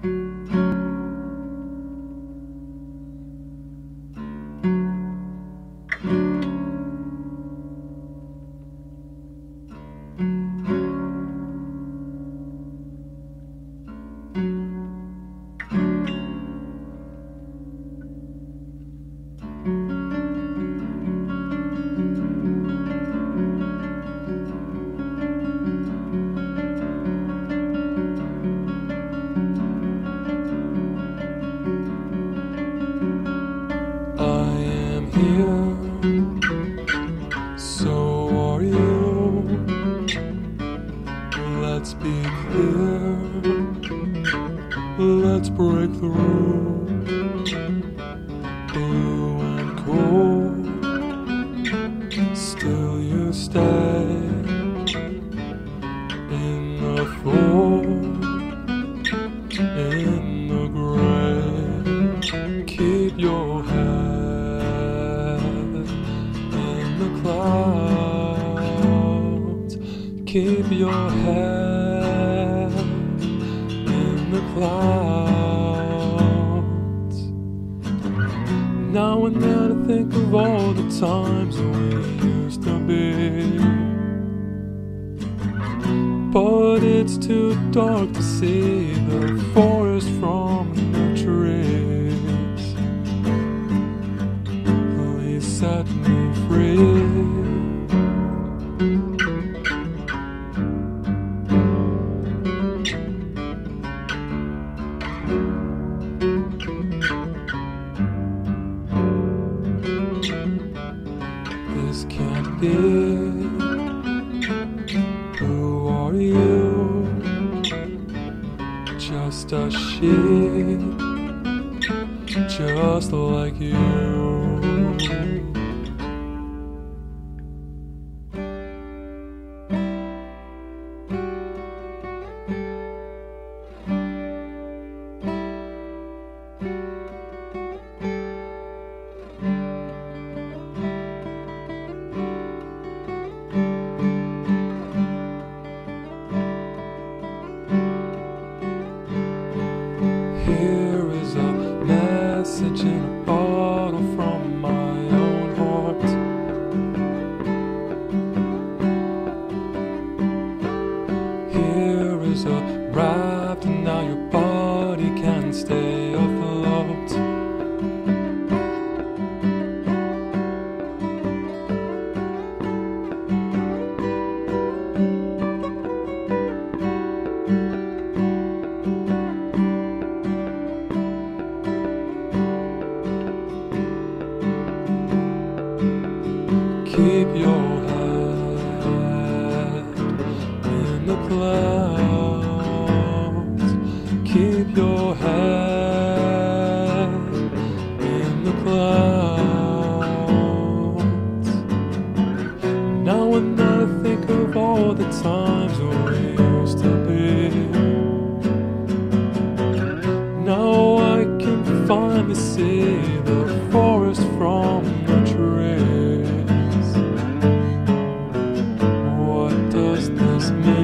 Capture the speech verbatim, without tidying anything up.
So are you. Let's be clear. Let's break the rules. Blue and cold. Still you stay in the fold, in the gray. Keep your head in the clouds. Keep your head in the clouds. Now and then I think of all the times we used to be, but it's too dark to see the forest from the trees. Please set me free. This can't be. Who are you? Just a sheep, just like you. Here is a message in a bottle from my own heart. Here is a raft, and now your body can stay afloat. Keep your head in the clouds. Keep your head in the clouds. Now and then I think of all the times we used to be. Now I can finally see the forest from the trees. What does this mean?